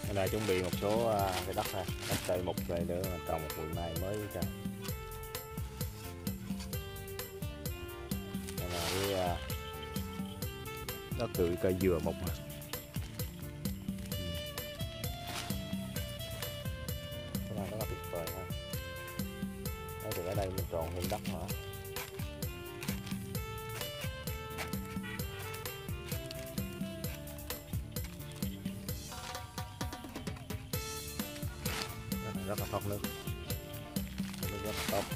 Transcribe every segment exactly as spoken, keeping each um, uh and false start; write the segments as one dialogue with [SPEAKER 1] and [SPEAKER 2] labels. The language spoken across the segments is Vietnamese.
[SPEAKER 1] Hôm nay chuẩn bị một số cái đất này, đất cây một cây nữa trồng một bụi mai mới ra. Đây là cái đất tự cây dừa mục nè. Cái này rất là tuyệt vời ha. Đấy, từ ở đây mình trồng thêm đất nữa. Rất là thoát nước, nước rất là tốt.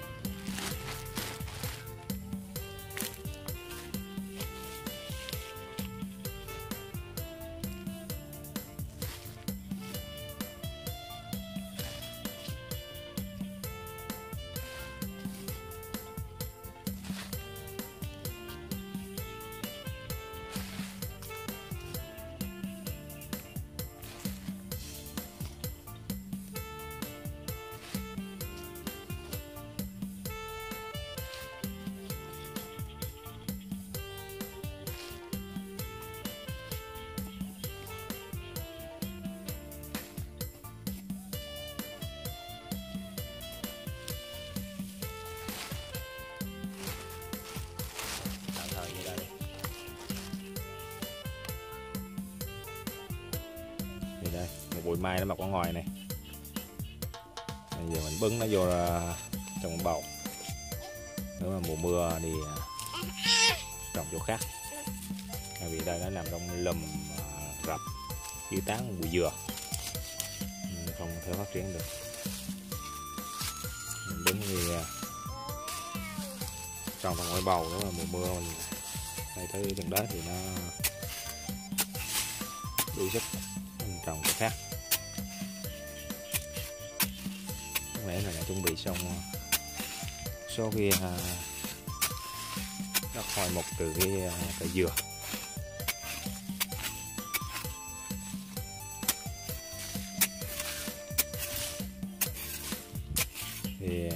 [SPEAKER 1] Đây, một bụi mai nó mọc ở ngoài này. Bây giờ mình bưng nó vô trong bầu. Nếu mà mùa mưa thì trồng chỗ khác. Bởi vì đây nó nằm trong lùm rập dưới tán bụi dừa, không thể phát triển được. Mình bưng thì trồng vào ngoài bầu, nếu mà mùa mưa mình đây tới chừng đó thì nó đủ sức trồng cái khác. Có lẽ là đã chuẩn bị xong số kia đất hồi mục từ cái cây dừa. Thì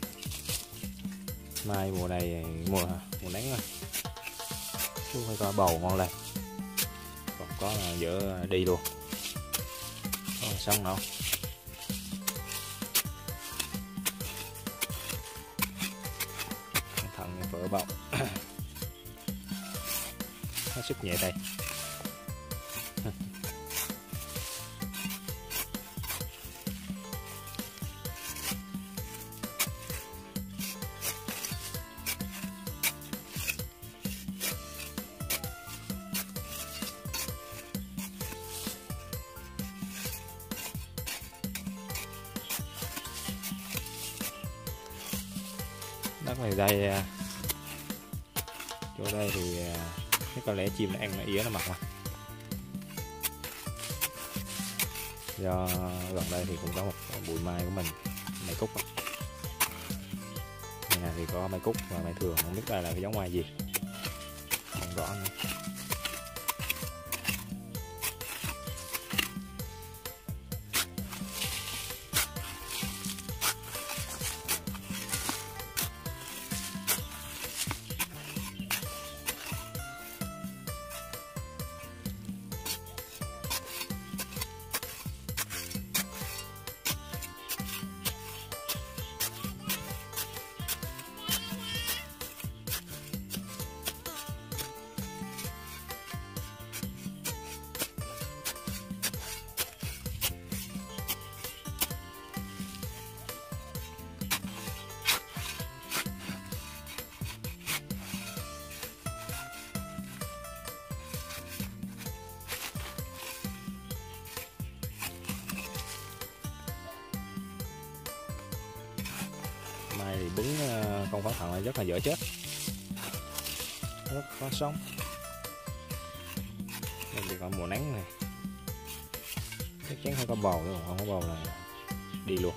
[SPEAKER 1] mai mùa này mùa mùa nắng rồi, chú phải có bầu ngon lành, còn có dỡ đi luôn. Xong đâu thằng vỡ bọng hết sức nhẹ tay. Đất này đây, chỗ đây thì chắc có lẽ chim nó ăn nó ỉa nó mọc mà. Do gần đây thì cũng có một bụi mai của mình, mai cúc. Đây này thì có mai cúc và mai thường, không biết đây là cái giống mai gì, không rõ nữa. Mai thì bứng con phá thận này rất là dễ chết, rất khó sống. Nên thì còn mùa nắng này chắc chắn phải có bầu, nếu không có bầu là đi luôn.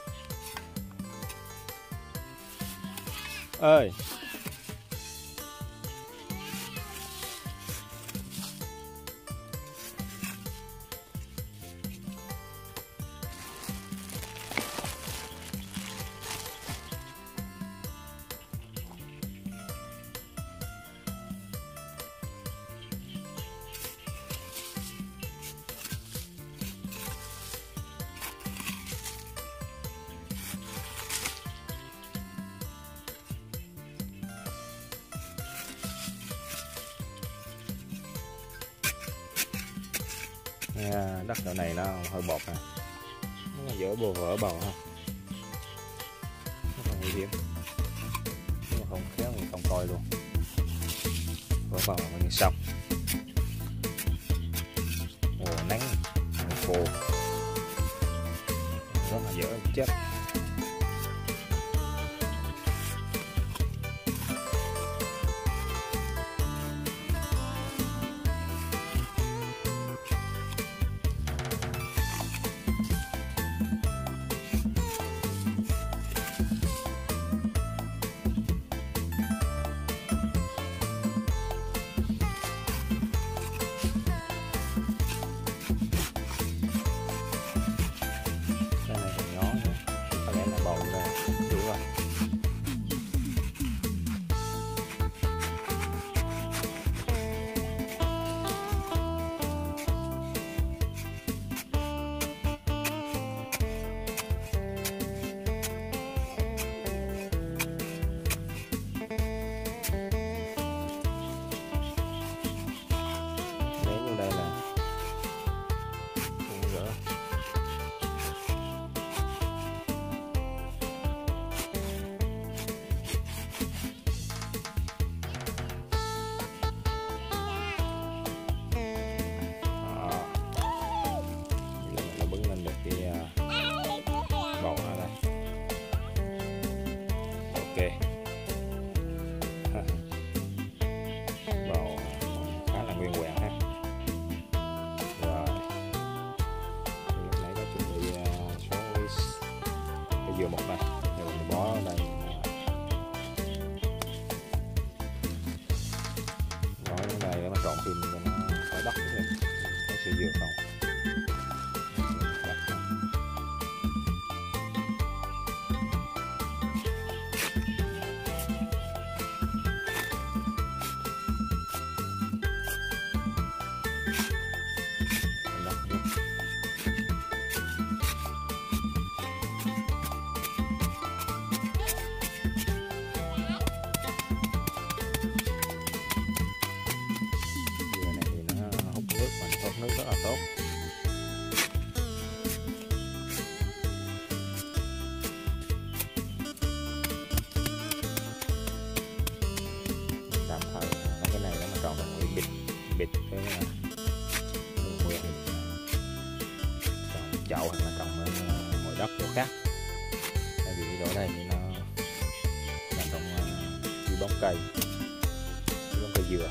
[SPEAKER 1] Ơi Nha, đất chỗ này nó hơi bọt nè, nó dỡ bồ vỡ bầu ha, nó còn nguy hiểm, nhưng mà không khéo thì không coi luôn, vỡ bầu là như xong. Mùa nắng mùa khô rất là dở chết. Bầu khá là nguyên vẹn ha. Rồi lúc nãy có chuẩn bị số cái dừa một này, rồi mình bó ở đây, bó ở đây để mà trộn thêm cho nó khỏi đất nữa. Có sữa dừa không? Nước rất là tốt. Tạm thời cái này nó mà tròn bằng nguyên bịt bịt cái mưa mưa trồng chậu hoặc là trồng ở ngoài đất chỗ khác. Tại vì chỗ đây thì nó nằm trong dưới bóng cây, dưới bóng cây dừa.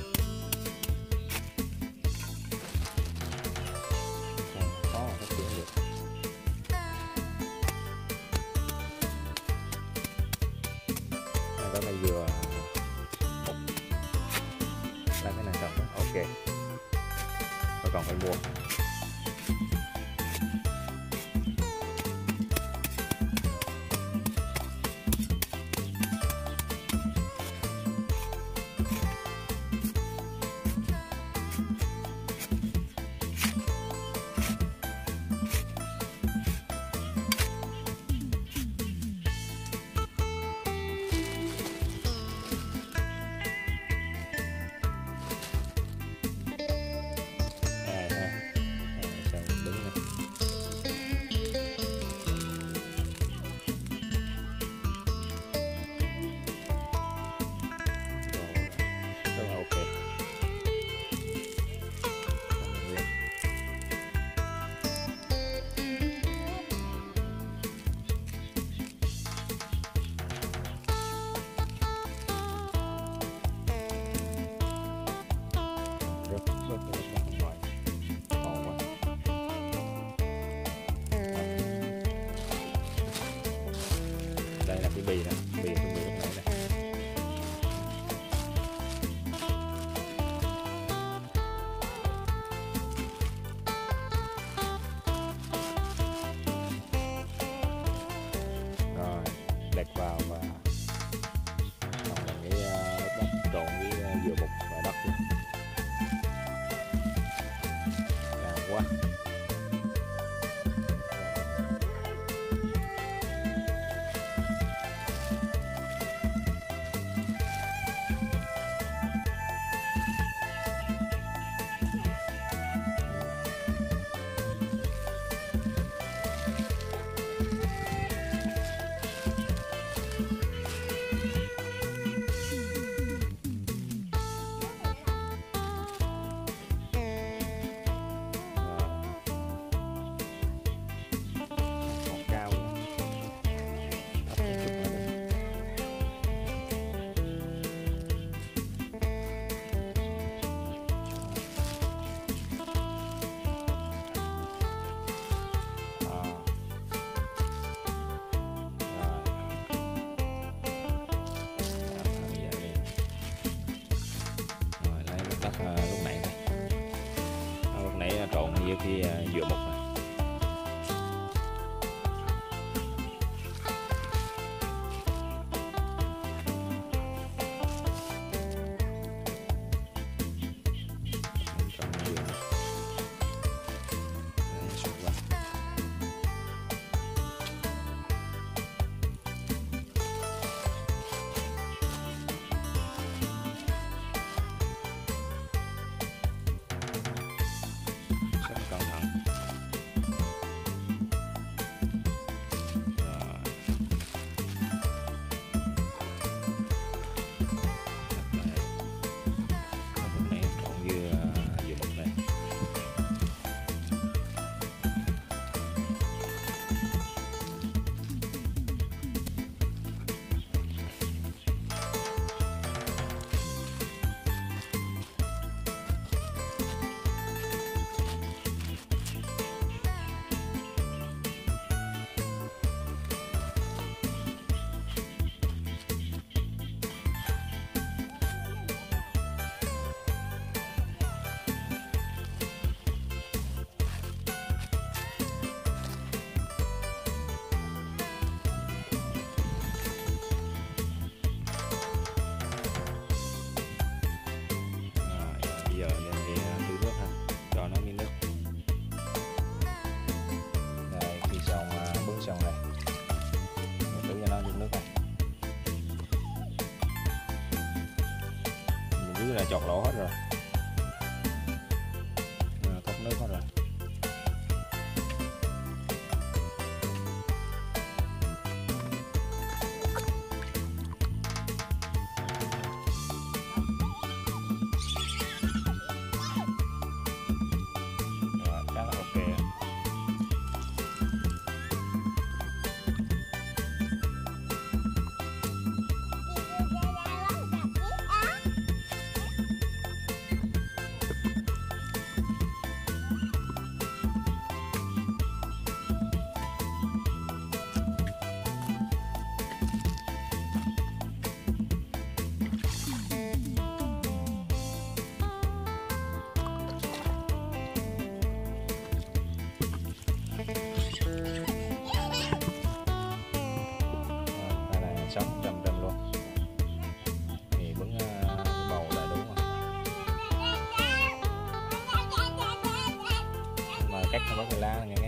[SPEAKER 1] Đó là dừa một lấy cái này trồng rồi. Ok, và còn phải mua. Đây là cái bì nè, bì chuẩn bị lúc nãy nè. Rồi đặt vào và còn là cái đất trộn với dừa bột và đất luôn. Làm quá. à, lúc nãy này. À, lúc nãy trộn với cái dừa mục này. Dưới là chọt lỗ hết rồi, à, cốc nước hết rồi. Rồi, khá là ok. Sống trăm trăm luôn thì bứng uh, bầu là đúng rồi, mà cách nó có cái lá nghe.